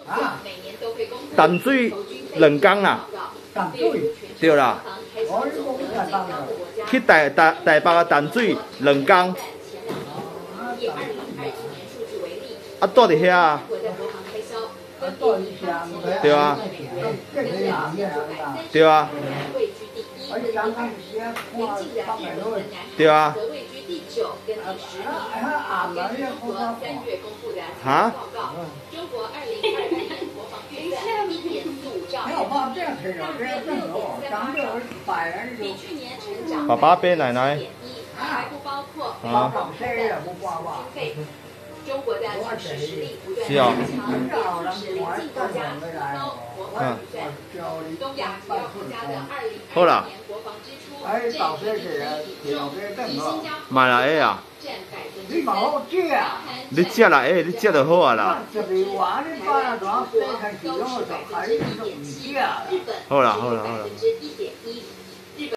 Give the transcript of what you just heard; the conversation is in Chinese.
淡水2工啦，对啦。去台北啊淡水2工。啊，住伫遐啊。对啊。对啊。对啊。哈？爸爸背奶奶。啊。中国的军事实力不断加强，促使邻近国家提高国防预算。东亚主要国家的2020年国防支出占 GDP 比重，以新加坡买来的啊？ 占3%。 你食来的，你食就好啊啦。好啦好啦好啦。